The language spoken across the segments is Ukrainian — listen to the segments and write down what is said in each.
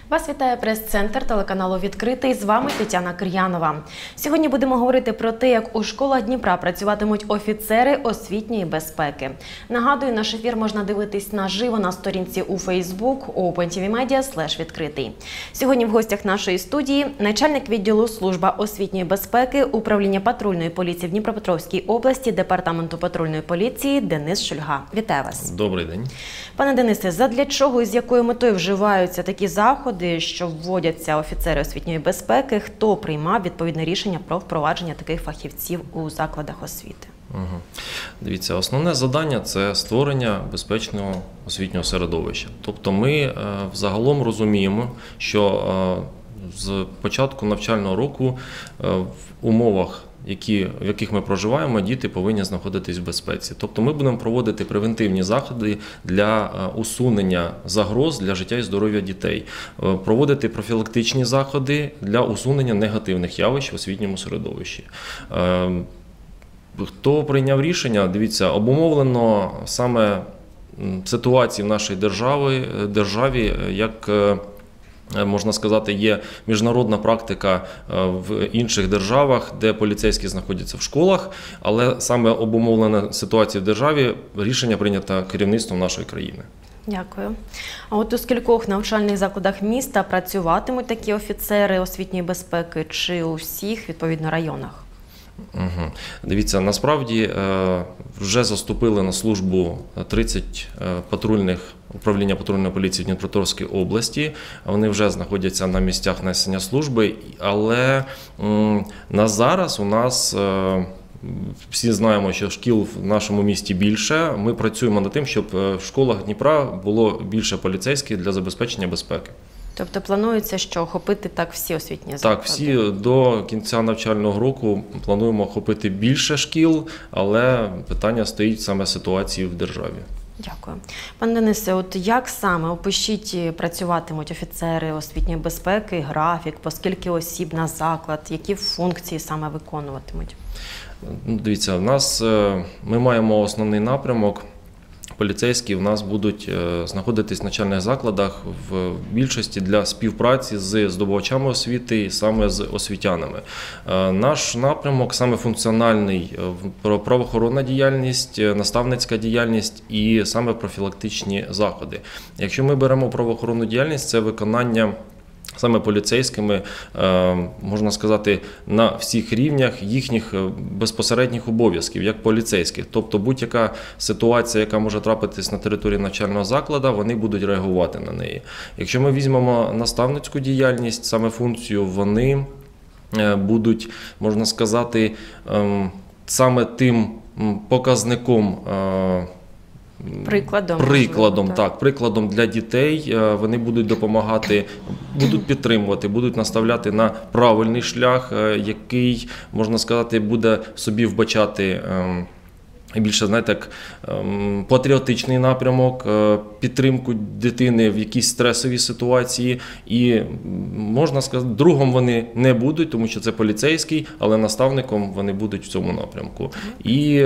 Вас вітає прес-центр телеканалу «Відкритий». З вами Тетяна Кир'янова. Сьогодні будемо говорити про те, як у школах Дніпра працюватимуть офіцери освітньої безпеки. Нагадую, наш ефір можна дивитись наживо на сторінці у Facebook opentvmedia/відкритий. Сьогодні в гостях нашої студії начальник відділу служба освітньої безпеки управління патрульної поліції в Дніпропетровській області департаменту патрульної поліції Денис Шульга. Вітаю вас. Добрий день. Пане Денисе, задля чого і з якою метою вживаються такі заходи, що вводяться офіцери освітньої безпеки? Хто приймав відповідне рішення про впровадження таких фахівців у закладах освіти? Дивіться, основне завдання – це створення безпечного освітнього середовища. Тобто ми взагалом розуміємо, що з початку навчального року в умовах, в яких ми проживаємо, діти повинні знаходитись в безпеці. Тобто ми будемо проводити превентивні заходи для усунення загроз для життя і здоров'я дітей, проводити профілактичні заходи для усунення негативних явищ в освітньому середовищі. Хто прийняв рішення? Дивіться, обумовлено саме ситуації в нашій державі, як можна сказати, є міжнародна практика в інших державах, де поліцейські знаходяться в школах, але саме обумовлена ситуація в державі, рішення прийнято керівництвом нашої країни. Дякую. А от у скількох навчальних закладах міста працюватимуть такі офіцери освітньої безпеки, чи у всіх, відповідно, районах? Дивіться, насправді вже заступили на службу 30 управління патрульної поліції в Дніпропетровській області. Вони вже знаходяться на місцях несення служби, але на зараз у нас всі знаємо, що шкіл в нашому місті більше. Ми працюємо над тим, щоб в школах Дніпра було більше поліцейських для забезпечення безпеки. Тобто планується, що охопити так всі освітні заклади? Так, всі до кінця навчального року плануємо охопити більше шкіл, але питання стоїть саме ситуації в державі. Дякую. Пане Денисе, от як саме, опишіть, працюватимуть офіцери освітньої безпеки, графік, по скільки осіб на заклад, які функції саме виконуватимуть? Дивіться, ми маємо основний напрямок. Поліцейські в нас будуть знаходитись в навчальних закладах в більшості для співпраці з здобувачами освіти і саме з освітянами. Наш напрямок саме функціональний – правоохоронна діяльність, наставницька діяльність і саме профілактичні заходи. Якщо ми беремо правоохоронну діяльність, це виконання саме поліцейськими, можна сказати, на всіх рівнях їхніх безпосередніх обов'язків, як поліцейських. Тобто будь-яка ситуація, яка може трапитись на території навчального закладу, вони будуть реагувати на неї. Якщо ми візьмемо наставницьку діяльність, саме функцію, вони будуть, можна сказати, саме тим показником, прикладом для дітей. Вони будуть допомагати, будуть підтримувати, будуть наставляти на правильний шлях, який, можна сказати, буде собі вбачати більше, знаєте, як патріотичний напрямок, підтримку дитини в якійсь стресовій ситуації. І, можна сказати, другом вони не будуть, тому що це поліцейський, але наставником вони будуть в цьому напрямку. І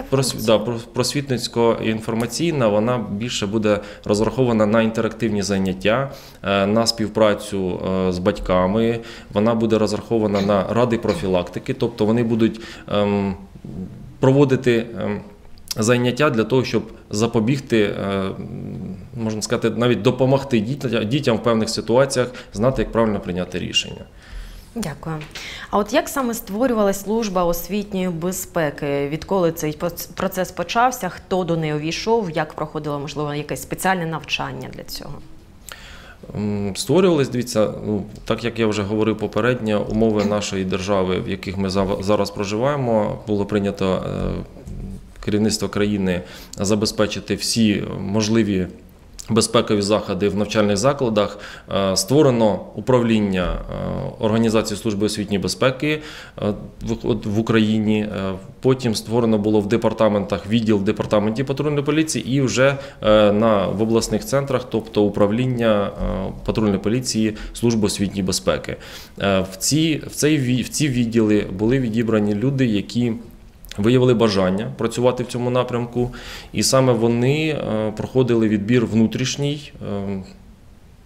просвітницько-інформаційна, вона більше буде розрахована на інтерактивні заняття, на співпрацю з батьками, вона буде розрахована на ради профілактики, тобто вони будуть проводити заняття для того, щоб запобігти, можна сказати, навіть допомогти дітям в певних ситуаціях знати, як правильно прийняти рішення. Дякую. А от як саме створювалась служба освітньої безпеки? Відколи цей процес почався? Хто до неї увійшов? Як проходило, можливо, якесь спеціальне навчання для цього? Створювались, дивіться, так як я вже говорив попередньо, умови нашої держави, в яких ми зараз проживаємо, було прийнято керівництво країни забезпечити всі можливі безпекові заходи в навчальних закладах. Створено управління Організації служби освітньої безпеки в Україні. Потім створено було в департаментах відділ в департаменті патрульної поліції і вже в обласних центрах, тобто управління патрульної поліції служби освітньої безпеки. В ці відділи були відібрані люди, які виявили бажання працювати в цьому напрямку, і саме вони проходили відбір внутрішній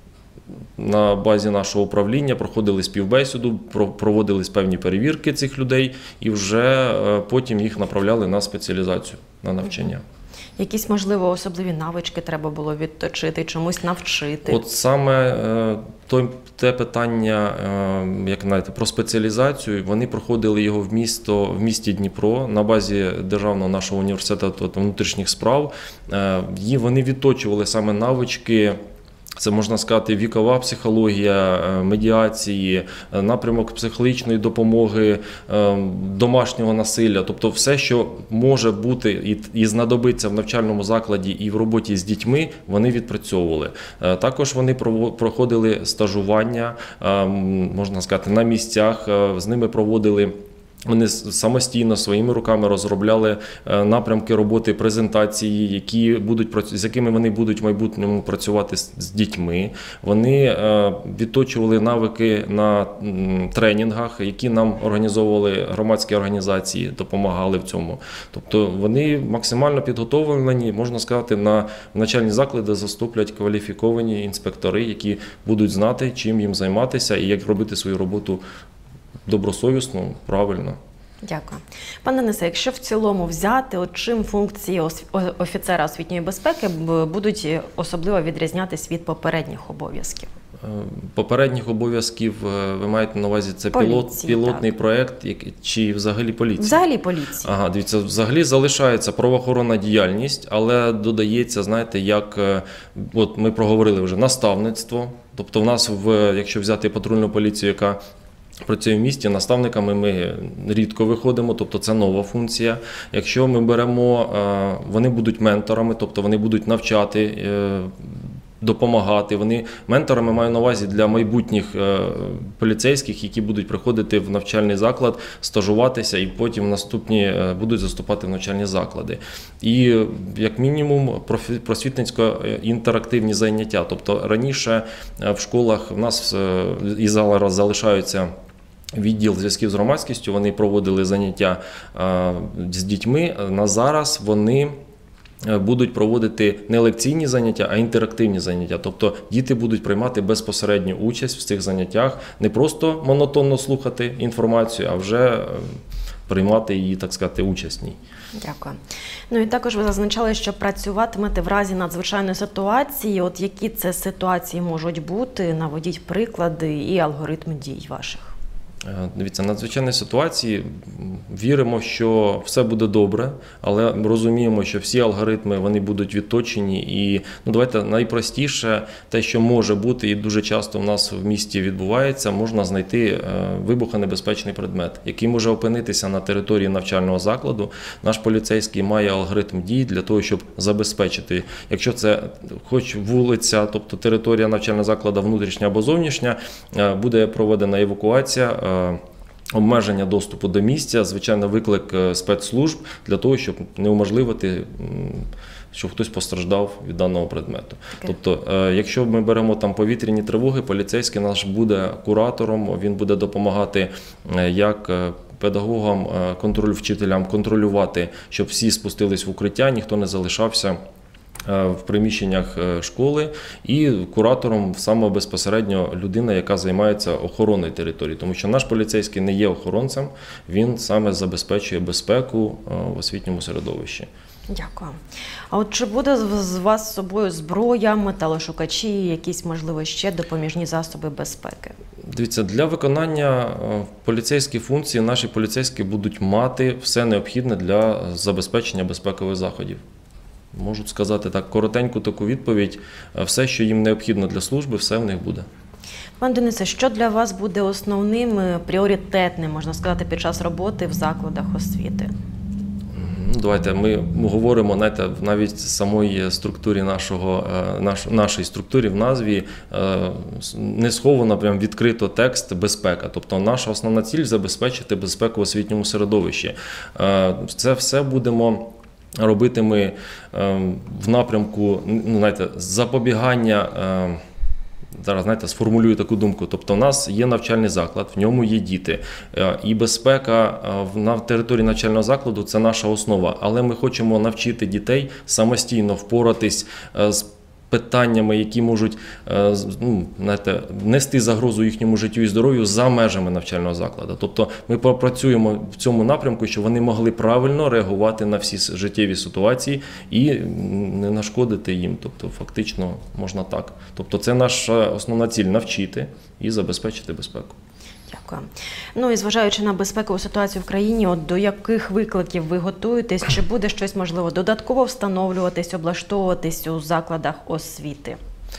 на базі нашого управління, проходили співбесіду, проводились певні перевірки цих людей і вже потім їх направляли на спеціалізацію, на навчання. Якісь, можливо, особливі навички треба було відточити, чомусь навчити? От саме те питання, як знаєте, про спеціалізацію, вони проходили його в місті Дніпро на базі Державного нашого університету внутрішніх справ. Вони відточували саме навички. Це, можна сказати, вікова психологія, медіації, напрямок психологічної допомоги, домашнього насилля. Тобто все, що може бути і знадобиться в навчальному закладі і в роботі з дітьми, вони відпрацьовували. Також вони проходили стажування, можна сказати, на місцях, з ними проводили. Вони самостійно своїми руками розробляли напрямки роботи, презентації, з якими вони будуть в майбутньому працювати з дітьми. Вони відточували навики на тренінгах, які нам організовували громадські організації, допомагали в цьому. Тобто вони максимально підготовлені, можна сказати, на навчальні заклади заступлять кваліфіковані інспектори, які будуть знати, чим їм займатися і як робити свою роботу добросовісно, правильно. Дякую. Пане Денисе, якщо в цілому взяти, чим функції офіцера освітньої безпеки будуть особливо відрізнятися від попередніх обов'язків? Попередніх обов'язків ви маєте на увазі це пілотний проєкт чи взагалі поліція? Взагалі поліція. Ага, дивіться, взагалі залишається правоохоронна діяльність, але додається, знаєте, як от ми проговорили вже наставництво. Тобто в нас, якщо взяти патрульну поліцію, яка працює в місті, наставниками ми рідко виходимо, тобто це нова функція. Якщо ми беремо, вони будуть менторами, тобто вони будуть навчати, допомагати. Менторами маю на увазі для майбутніх поліцейських, які будуть приходити в навчальний заклад, стажуватися і потім наступні будуть заступати в навчальні заклади. І як мінімум просвітницько-інтерактивні заняття. Тобто раніше в школах в нас і зараз залишаються відділ зв'язків з громадськістю, вони проводили заняття з дітьми. На зараз вони будуть проводити не лекційні заняття, а інтерактивні заняття. Тобто діти будуть приймати безпосередню участь в цих заняттях, не просто монотонно слухати інформацію, а вже приймати її, так сказати, участь в ній. Дякую. Ну і також ви зазначали, що працюватимете в разі надзвичайної ситуації. От які це ситуації можуть бути? Наведіть приклади і алгоритм дій ваших. Дивіться, надзвичайні ситуації, віримо, що все буде добре, але розуміємо, що всі алгоритми вони будуть відточені. І давайте найпростіше, те, що може бути, і дуже часто в нас в місті відбувається, можна знайти вибухонебезпечний предмет, який може опинитися на території навчального закладу. Наш поліцейський має алгоритм дій для того, щоб забезпечити, якщо це хоч вулиця, тобто територія навчального закладу внутрішня або зовнішня, буде проведена евакуація, обмеження доступу до місця, звичайно, виклик спецслужб для того, щоб не уможливити, щоб хтось постраждав від даного предмету. Тобто, якщо ми беремо там повітряні тривоги, поліцейський наш буде куратором, він буде допомагати як педагогам, вчителям контролювати, щоб всі спустились в укриття, ніхто не залишався в приміщеннях школи, і куратором саме безпосередньо людина, яка займається охороною території, тому що наш поліцейський не є охоронцем, він саме забезпечує безпеку в освітньому середовищі. Дякую. А от чи буде з вас з собою зброя, металошукачі, якісь, можливо, ще допоміжні засоби безпеки? Дивіться, для виконання поліцейських функцій наші поліцейські будуть мати все необхідне для забезпечення безпекових заходів. Можу сказати так, коротеньку таку відповідь. Все, що їм необхідно для служби, все в них буде. Пане Денисе, що для вас буде основним, пріоритетним, можна сказати, під час роботи в закладах освіти? Давайте ми говоримо, знаєте, навіть в самої структурі нашої структури в назві не сховано прям відкрито текст «безпека». Тобто наша основна ціль – забезпечити безпеку в освітньому середовищі. Це все будемо робити ми в напрямку, запобігання. Зараз, сформулюю таку думку. Тобто, у нас є навчальний заклад, в ньому є діти. І безпека на території навчального закладу – це наша основа. Але ми хочемо навчити дітей самостійно впоратись з питаннями, які можуть нести загрозу їхньому життю і здоров'ю за межами навчального закладу. Тобто ми попрацюємо в цьому напрямку, щоб вони могли правильно реагувати на всі життєві ситуації і не нашкодити їм. Тобто фактично можна так. Тобто це наша основна ціль – навчити і забезпечити безпеку. Дякую. Ну і зважаючи на безпекову ситуацію в країні, от до яких викликів ви готуєтесь? Чи буде щось, можливо, додатково встановлюватись, облаштовуватись у закладах освіти?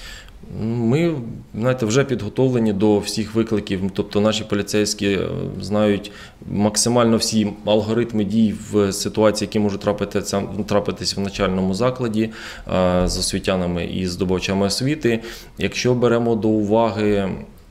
Ми, вже підготовлені до всіх викликів, тобто наші поліцейські знають максимально всі алгоритми дій в ситуації, які можуть трапитися в навчальному закладі з освітянами і здобувачами освіти. Якщо беремо до уваги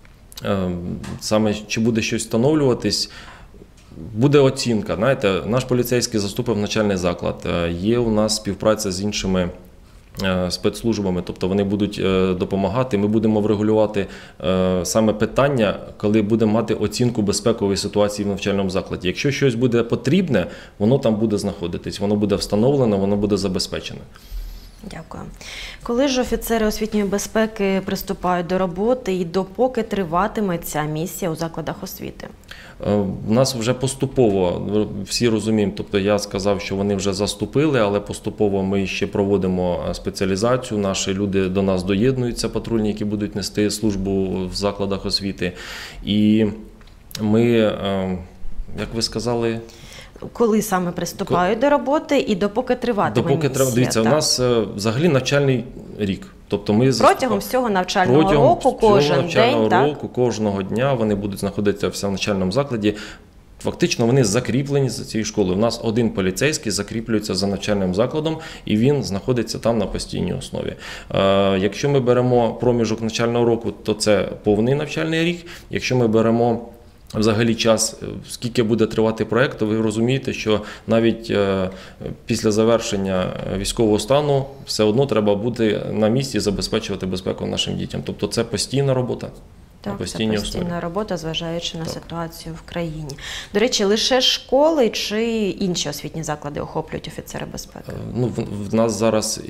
саме, чи буде щось встановлюватись, буде оцінка. Наш поліцейський заступив навчальний заклад, є у нас співпраця з іншими спецслужбами, тобто вони будуть допомагати. Ми будемо врегулювати саме питання, коли будемо мати оцінку безпекової ситуації в навчальному закладі. Якщо щось буде потрібне, воно там буде знаходитись, воно буде встановлено, воно буде забезпечене. Дякую. Коли ж офіцери освітньої безпеки приступають до роботи і допоки триватиме ця місія у закладах освіти? У нас вже поступово, всі розуміємо, тобто я сказав, що вони вже заступили, але поступово ми ще проводимо спеціалізацію, наші люди до нас доєднуються, патрульні, які будуть нести службу в закладах освіти. І ми, як ви сказали… Коли саме приступають до роботи і допоки триватиме місія? Дивіться, у нас взагалі навчальний рік. Тобто ми протягом всього навчального року, кожен день, так? Кожного дня вони будуть знаходитися в навчальному закладі. Фактично вони закріплені за цією школою. У нас один поліцейський закріплюється за навчальним закладом і він знаходиться там на постійній основі. Якщо ми беремо проміжок навчального року, то це повний навчальний рік. Якщо ми беремо взагалі час, скільки буде тривати проєкт, то ви розумієте, що навіть після завершення військового стану все одно треба бути на місці і забезпечувати безпеку нашим дітям. Тобто це постійна робота. Так, це постійна робота, зважаючи на ситуацію в країні. До речі, лише школи чи інші освітні заклади охоплюють офіцери безпеки? В нас зараз,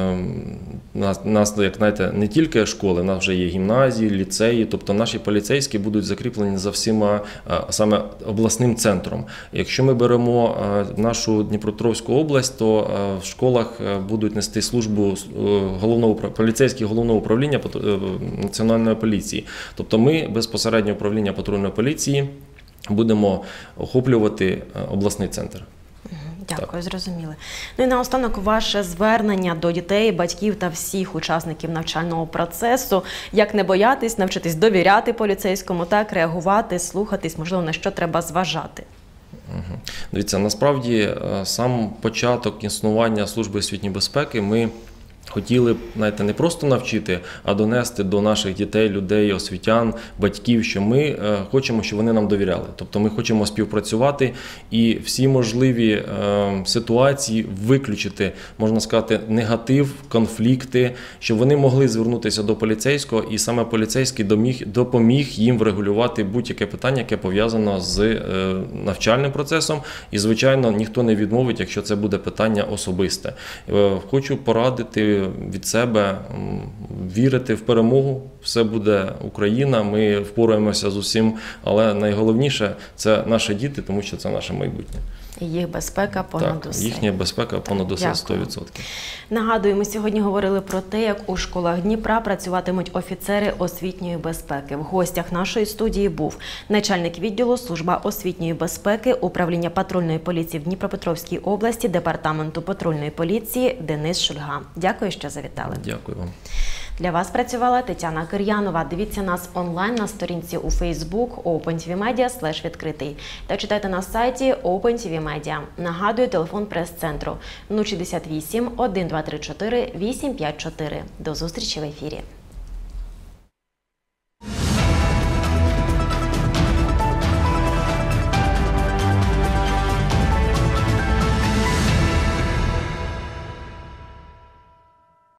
як знаєте, не тільки школи, у нас вже є гімназії, ліцеї, тобто наші поліцейські будуть закріплені за всіма саме обласним центром. Якщо ми беремо нашу Дніпропетровську область, то в школах будуть нести службу поліцейські головного управління Національної поліції. Тобто ми безпосередньо управління патрульної поліції будемо охоплювати обласний центр. Дякую, зрозуміли. Ну і наостанок ваше звернення до дітей, батьків та всіх учасників навчального процесу. Як не боятись, навчитись довіряти поліцейському, так, реагувати, слухатись, можливо, на що треба зважати? Дивіться, насправді сам початок існування служби освітньої безпеки ми хотіли, не просто навчити, а донести до наших дітей, людей, освітян, батьків, що ми хочемо, щоб вони нам довіряли. Тобто ми хочемо співпрацювати і всі можливі ситуації виключити, можна сказати, негатив, конфлікти, щоб вони могли звернутися до поліцейського і саме поліцейський допоміг їм врегулювати будь-яке питання, яке пов'язано з навчальним процесом. І, звичайно, ніхто не відмовить, якщо це буде питання особисте. Хочу порадити від себе вірити в перемогу. Все буде Україна, ми впораємося з усім, але найголовніше – це наші діти, тому що це наше майбутнє. Їх безпека понад усе. Їхня безпека понад усе 100%. Нагадую, ми сьогодні говорили про те, як у школах Дніпра працюватимуть офіцери освітньої безпеки. В гостях нашої студії був начальник відділу Служба освітньої безпеки Управління патрульної поліції в Дніпропетровській області Департаменту патрульної поліції Денис Шульга. Дякую, що завітали. Дякую вам. Для вас працювала Тетяна Кир'янова. Дивіться нас онлайн на сторінці у Facebook OpenTVMedia/відкритий та читайте на сайті OpenTVMedia. Нагадую, телефон прес-центру 068 1234 854. До зустрічі в ефірі.